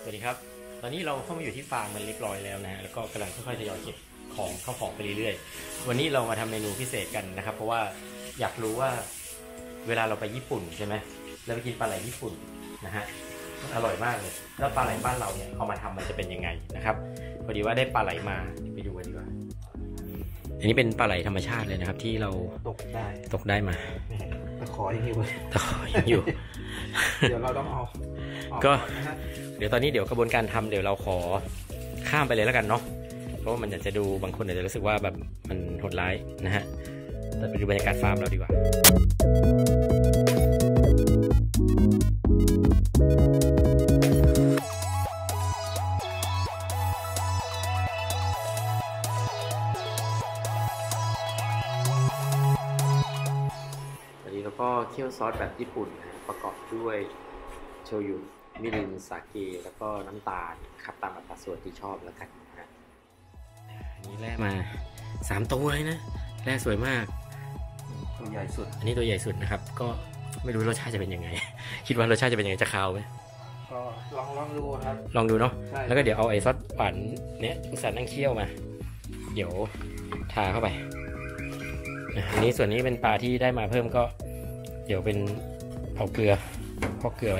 วัสดีครับตอนนี้เราเข้ามาอยู่ที่ฟาร์มมันเรียบร้อยแล้วนะฮะแล้วก็กำลังค่อยๆทยอยเก็บของเข้าของไปเรื่อยๆวันนี้เรามาทำเมนูพิเศษกันนะครับเพราะว่าอยากรู้ว่าเวลาเราไปญี่ปุ่นใช่ไหมเราไปกินปลาไหลญี่ปุ่นนะฮะมันอร่อยมากเลยแล้วปลาไหลบ้านเราเนี่ยเอามาทำมันจะเป็นยังไงนะครับพอดีว่าได้ปลาไหลมาไปดูกันดีกว่าอันนี้เป็นปลาไหลธรรมชาติเลยนะครับที่เราตกได้มาตะขอยังอยู่ตะขอยังอยู่เดี๋ยวเราต้องเอาก็เดี๋ยวตอนนี้เดี๋ยวกระบวนการทำเดี๋ยวเราขอข้ามไปเลยแล้วกันเนาะเพราะว่ามันจะดูบางคนอาจจะรู้สึกว่าแบบมันโหดร้ายนะฮะแต่ไปดูบรรยากาศฟาร์มเราดีกว่าวันนี้เราก็เคี่ยวซอสแบบญี่ปุ่นประกอบด้วยโชยุมิรินสาเกแล้วก็น้ำตาลครับตามอัตราส่วนที่ชอบแล้วกันนะอันนี้แร่มา3ตัวเลยนะแร่สวยมากตัวใหญ่สุดอันนี้ตัวใหญ่สุดนะครับก็ไม่รู้รสชาติจะเป็นยังไง คิดว่ารสชาติจะเป็นยังไงจะคาวไหมก็ลองดูครับลองดูเนาะแล้วก็เดี๋ยวเอาไอ้ซอสหวานเนี้ยอุตส่าห์นั่งเคี่ยวมาเดี๋ยวทาเข้าไปอันนี้ส่วนนี้เป็นปลาที่ได้มาเพิ่มก็เดี๋ยวเป็นเอาเกลือพอกเกลือไว้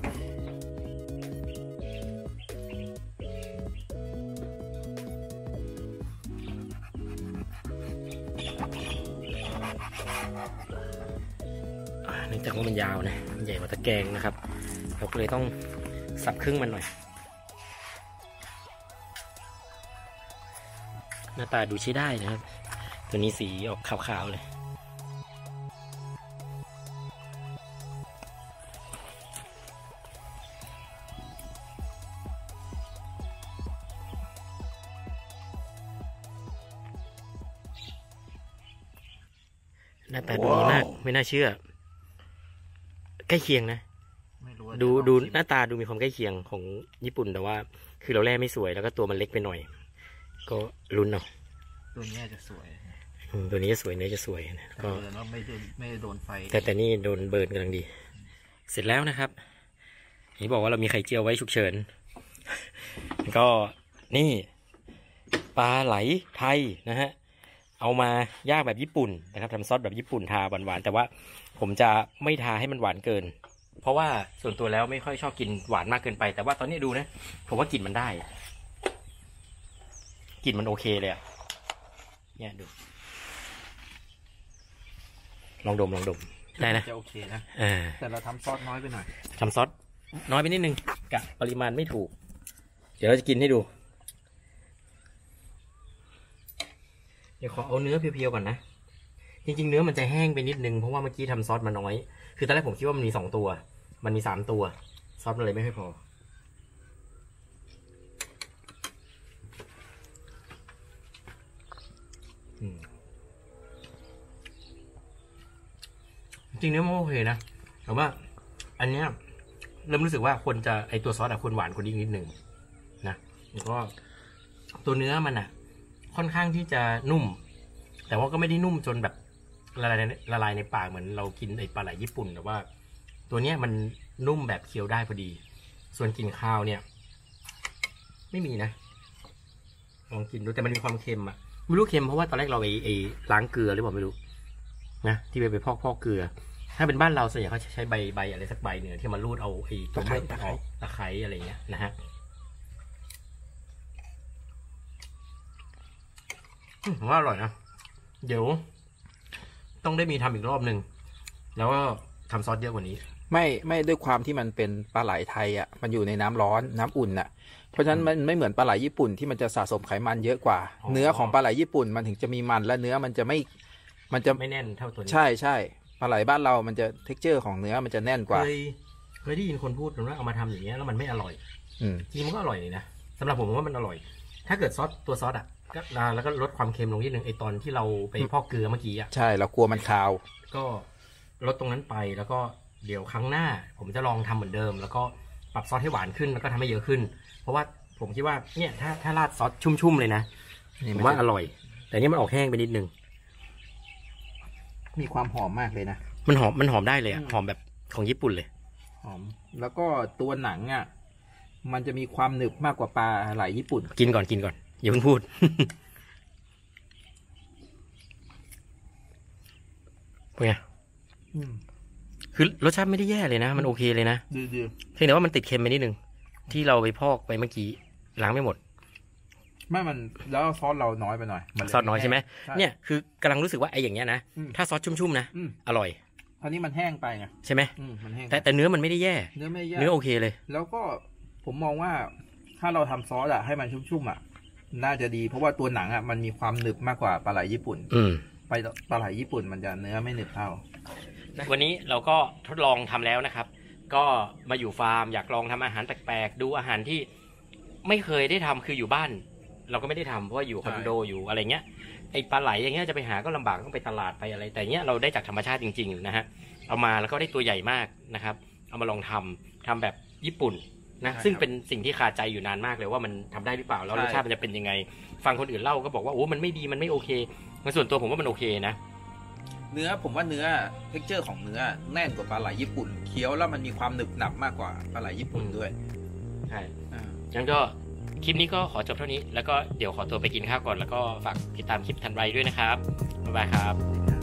เนื่องจากว่ามันยาวนะใหญ่กว่าตะแกรงนะครับเราก็เลยต้องสับครึ่งมันหน่อยหน้าตาดูใช้ได้นะครับตัวนี้สีออกขาวๆเลยหน้าตาดูดีมากไม่น่าเชื่อใกล้เคียงนะดูหน้าตาดูมีความใกล้เคียงของญี่ปุ่นแต่ว่าคือเราแล่ไม่สวยแล้วก็ตัวมันเล็กไปหน่อยก็ลุ้นเอาตัวนี้จะสวยตัวนี้จะสวยเนื้อจะสวยนะก็ไม่โดนไฟแต่นี่โดนเบิร์นกำลังดีเสร็จแล้วนะครับนี่บอกว่าเรามีไข่เจียวไว้ฉุกเฉินก็นี่ปลาไหลไทยนะฮะเอามาย่างแบบญี่ปุ่นนะครับทำซอสแบบญี่ปุ่นทาหวานๆแต่ว่าผมจะไม่ทาให้มันหวานเกินเพราะว่าส่วนตัวแล้วไม่ค่อยชอบกินหวานมากเกินไปแต่ว่าตอนนี้ดูนะผมว่ากลิ่นมันได้กลิ่นมันโอเคเลยอะเนี่ยดูลองดมได้นะจะโอเคนะแต่เราทำซอสน้อยไปหน่อยทำซอสน้อยไปนิดนึงกะปริมาณไม่ถูกเดี๋ยวเราจะกินให้ดูเดี๋ยวขอเอาเนื้อเพียวๆก่อนนะจริงๆเนื้อมันจะแห้งไปนิดนึงเพราะว่าเมื่อกี้ทำซอสมาน้อยคือตอนแรกผมคิดว่ามันมี2ตัวมันมี3ตัวซอสมันเลยไม่ค่อยพอจริงๆเนื้อมันโอเคนะแต่ว่าอันเนี้ยเริ่มรู้สึกว่าควรจะไอตัวซอสควรหวานกว่านี้นิดนึงนะแล้วก็ตัวเนื้อมันค่อนข้างที่จะนุ่มแต่ว่าก็ไม่ได้นุ่มจนแบบละลายในปากเหมือนเรากินไอปลาไหลญี่ปุ่นแต่ว่าตัวเนี้ยมันนุ่มแบบเคี้ยวได้พอดีส่วนกลิ่นข้าวเนี่ยไม่มีนะลองกินดูแต่มันมีความเค็มไม่รู้เค็มเพราะว่าตอนแรกเราไอล้างเกลือหรือเปล่าไม่รู้นะที่ไปพอกเกลือถ้าเป็นบ้านเราส่วนใหญ่เขาใช้ใบอะไรสักใบเนี่ยที่มารูดเอาไอตัวเม็ดออกตะไคร้อะไรเงี้ยนะฮะผมว่าอร่อยนะเดี๋ยวต้องได้มีทำอีกรอบหนึ่งแล้วก็ทำซอสเยอะกว่านี้ไม่ด้วยความที่มันเป็นปลาไหลไทยมันอยู่ในน้ำร้อนน้ำอุ่นเพราะฉะนั้นมันไม่เหมือนปลาไหลญี่ปุ่นที่มันจะสะสมไขมันเยอะกว่าเนื้อของปลาไหลญี่ปุ่นมันถึงจะมีมันและเนื้อมันจะไม่แน่นเท่าตัวนี้ใช่ปลาไหลบ้านเรามันจะเท็กเจอร์ของเนื้อมันจะแน่นกว่าเคยได้ยินคนพูดว่าเอามาทำอย่างเงี้ยแล้วมันไม่อร่อยจริงมันก็อร่อยเลยนะสำหรับผมว่ามันอร่อยถ้าเกิดตัวซอสก็แล้วก็ลดความเค็มลงนิดนึงไอตอนที่เราไปพอกเกลือเมื่อกี้ใช่เรากลัวมันคาวก็ลดตรงนั้นไปแล้วก็เดี๋ยวครั้งหน้าผมจะลองทำเหมือนเดิมแล้วก็ปรับซอสให้หวานขึ้นแล้วก็ทำให้เยอะขึ้นเพราะว่าผมคิดว่าเนี่ยถ้าราดซอสชุ่มๆเลยนะผมว่าอร่อยแต่นี่มันออกแห้งไปนิดนึงมีความหอมมากเลยนะมันหอมได้เลยหอมแบบของญี่ปุ่นเลยหอมแล้วก็ตัวหนังมันจะมีความหนึบมากกว่าปลาไหลญี่ปุ่นกินก่อนอย่าเพิ่งพูด เป็นไงคือรสชาติไม่ได้แย่เลยนะมันโอเคเลยนะดีเพียงแต่ว่ามันติดเค็มไปนิดนึงที่เราไปพอกไปเมื่อกี้ล้างไม่หมดไม่มันแล้วซอสเราน้อยไปหน่อยซอสน้อยใช่ไหมเนี่ยคือกำลังรู้สึกว่าไอ้อย่างเงี้ยนะถ้าซอสชุ่มๆนะอร่อยคราวนี้มันแห้งไปไงใช่ไหมมันแห้งแต่เนื้อมันไม่ได้แย่เนื้อไม่แย่เนื้อโอเคเลยแล้วก็ผมมองว่าถ้าเราทำซอสให้มันชุ่มๆน่าจะดีเพราะว่าตัวหนังมันมีความหนึบมากกว่าปลาไหลญี่ปุ่นไปปลาไหลญี่ปุ่นมันจะเนื้อไม่หนึบเท่าวันนี้เราก็ทดลองทำแล้วนะครับก็มาอยู่ฟาร์มอยากลองทำอาหารแปลกๆดูอาหารที่ไม่เคยได้ทำคืออยู่บ้านเราก็ไม่ได้ทำเพราะว่าอยู่คอนโดอยู่อะไรเงี้ยไอปลาไหลอย่างเงี้ยจะไปหาก็ลำบากต้องไปตลาดไปอะไรแต่เงี้ยเราได้จากธรรมชาติจริงๆนะฮะเอามาแล้วก็ได้ตัวใหญ่มากนะครับเอามาลองทำแบบญี่ปุ่นนะซึ่งเป็นสิ่งที่คาใจอยู่นานมากเลยว่ามันทำได้หรือเปล่าแล้วรสชาติมันจะเป็นยังไงฟังคนอื่นเล่าก็บอกว่าโอ้มันไม่ดีมันไม่โอเคในส่วนตัวผมว่ามันโอเคนะเนื้อผมว่าเนื้อเท็กเจอร์ของเนื้อแน่นกว่าปลาไหลญี่ปุ่นเคี้ยวแล้วมันมีความหนึบหนับมากกว่าปลาไหลญี่ปุ่นด้วยใช่งั้นก็คลิปนี้ก็ขอจบเท่านี้แล้วก็เดี๋ยวขอตัวไปกินข้าวก่อนแล้วก็ฝากติดตามคลิปถัดไปด้วยนะครับบ๊ายบายครับ